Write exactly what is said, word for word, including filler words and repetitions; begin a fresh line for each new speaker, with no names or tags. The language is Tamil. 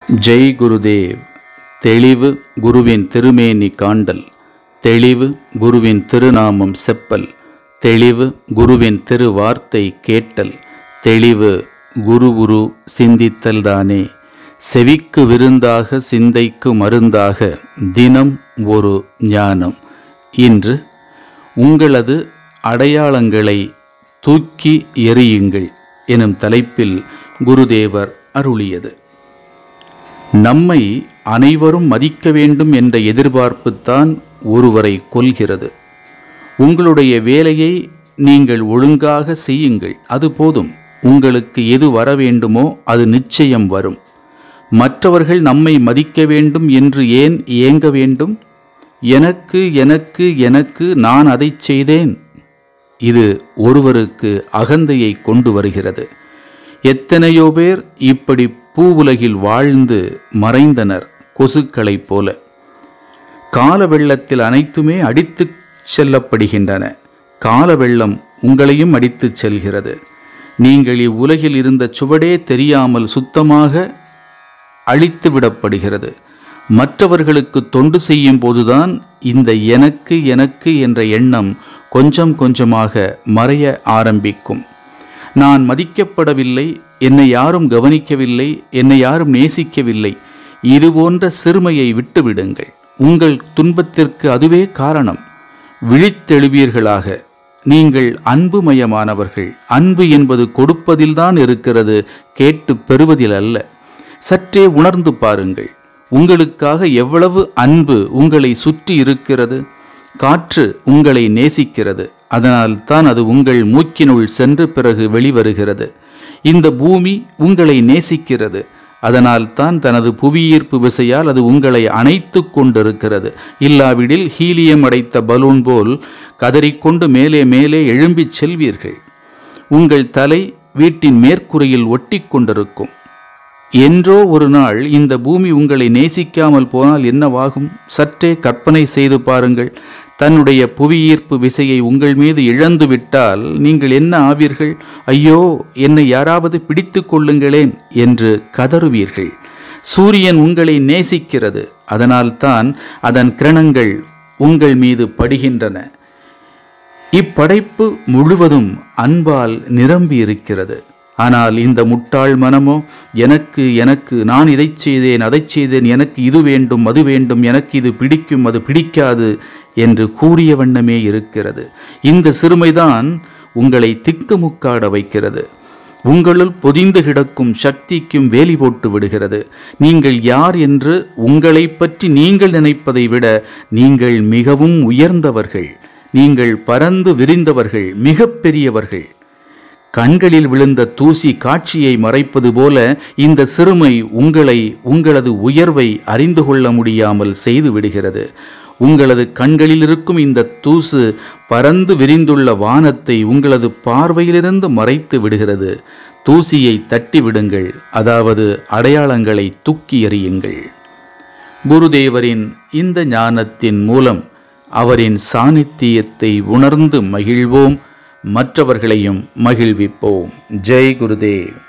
ஜெய் குருதேவ். தெளிவு குருவின் திருமேனி காண்டல், தெளிவு குருவின் திருநாமம் செப்பல், தெளிவு குருவின் திருவார்த்தை கேட்டல், தெளிவு குரு குரு சிந்தித்தல் தானே. செவிக்கு விருந்தாக சிந்தைக்கு மருந்தாக தினம் ஒரு ஞானம். இன்று உங்களது அடையாளங்களை தூக்கி எறியுங்கள் எனும் தலைப்பில் குருதேவர் அருளியது. நம்மை அனைவரும் மதிக்க வேண்டும் என்ற எதிர்பார்ப்புத்தான் ஒருவரை கொல்கிறது. உங்களுடைய வேலையை நீங்கள் ஒழுங்காக செய்யுங்கள், அது போதும். உங்களுக்கு எது வர வேண்டுமோ அது நிச்சயம் வரும். மற்றவர்கள் நம்மை மதிக்க வேண்டும் என்று ஏன் ஏங்க வேண்டும்? எனக்கு எனக்கு எனக்கு நான் அதை செய்தேன். இது ஒருவருக்கு அகந்தையை கொண்டு வருகிறது. எத்தனையோ பேர் இப்படி பூவுலகில் வாழ்ந்து மறைந்தனர், கொசுக்களைப் போல. கால வெள்ளத்தில் அனைத்துமே அடித்துச் செல்லப்படுகின்றன. கால வெள்ளம் உங்களையும் அடித்துச் செல்கிறது. நீங்கள் இவ்வுலகில் இருந்த சுவடே தெரியாமல் சுத்தமாக அழித்து விடப்படுகிறது. மற்றவர்களுக்கு தொண்டு செய்யும் போதுதான் இந்த எனக்கு எனக்கு என்ற எண்ணம் கொஞ்சம் கொஞ்சமாக மறைய ஆரம்பிக்கும். நான் மதிக்கப்படவில்லை, என்னை யாரும் கவனிக்கவில்லை, என்னை யாரும் நேசிக்கவில்லை, இது போன்ற சிறுமையை விட்டுவிடுங்கள். உங்கள் துன்பத்திற்கு அதுவே காரணம். விழித்தெழுவீர்களாக. நீங்கள் அன்புமயமானவர்கள். அன்பு என்பது கொடுப்பதில்தான் இருக்கிறது, கேட்டு பெறுவதில் அல்ல. சற்றே உணர்ந்து பாருங்கள். உங்களுக்காக எவ்வளவு அன்பு உங்களை சுற்றி இருக்கிறது. காற்று உங்களை நேசிக்கிறது, அதனால் தான் அது உங்கள் மூக்கினுள் சென்று பிறகு வெளிவருகிறது. இந்த பூமி உங்களை நேசிக்கிறது, அதனால் தான் தனது புவியீர்ப்பு விசையால் அது உங்களை அணைத்து கொண்டிருக்கிறது. இல்லாவிடில் ஹீலியம் அடைத்த பலூன் போல் கதறிக்கொண்டு மேலே மேலே எழும்பிச் செல்வீர்கள். உங்கள் தலை வீட்டின் மேற்கூரையில் ஒட்டி கொண்டிருக்கும். என்றோ ஒரு நாள் இந்த பூமி உங்களை நேசிக்காமல் போனால் என்னவாகும்? சற்றே கற்பனை செய்து பாருங்கள். தன்னுடைய புவியீர்ப்பு விசையை உங்கள் மீது இழந்து விட்டால் நீங்கள் என்ன ஆவீர்கள்? ஐயோ, என்னை யாராவது பிடித்து கொள்ளுங்களேன் என்று கதறுவீர்கள். சூரியன் உங்களை நேசிக்கிறது, அதனால்தான் அதன் கிரணங்கள் உங்கள் மீது படுகின்றன. இப்படைப்பு முழுவதும் அன்பால் நிரம்பி இருக்கிறது. ஆனால் இந்த முட்டாள் மனமோ எனக்கு எனக்கு நான் இதை செய்தேன் அதை செய்தேன், எனக்கு இது வேண்டும் அது வேண்டும், எனக்கு இது பிடிக்கும் அது பிடிக்காது என்று கூறிய வண்ணமே இருக்கிறது. இந்த சிறுமைதான் உங்களை திக்குமுக்காட வைக்கிறது. உங்களுள் பொதிந்து கிடக்கும் சக்திக்கும் வேலி போட்டு விடுகிறது. நீங்கள் யார் என்று உங்களை பற்றி நீங்கள் நினைப்பதை விட நீங்கள் மிகவும் உயர்ந்தவர்கள். நீங்கள் பரந்து விரிந்தவர்கள், மிக பெரியவர்கள். கண்களில் விழுந்த தூசி காட்சியை மறைப்பது போல இந்த சிறுமை உங்களை உங்களது உயர்வை அறிந்து கொள்ள முடியாமல் செய்து விடுகிறது. உங்களது கண்களில் இருக்கும் இந்த தூசு பரந்து விரிந்துள்ள வானத்தை உங்களது பார்வையிலிருந்து மறைத்து விடுகிறது. தூசியை தட்டி விடுங்கள், அதாவது அடையாளங்களை தூக்கி எறியுங்கள். குருதேவரின் இந்த ஞானத்தின் மூலம் அவரின் சாநித்தியத்தை உணர்ந்து மகிழ்வோம், மற்றவர்களையும் மகிழ்விப்போம். ஜெய் குருதேவ்.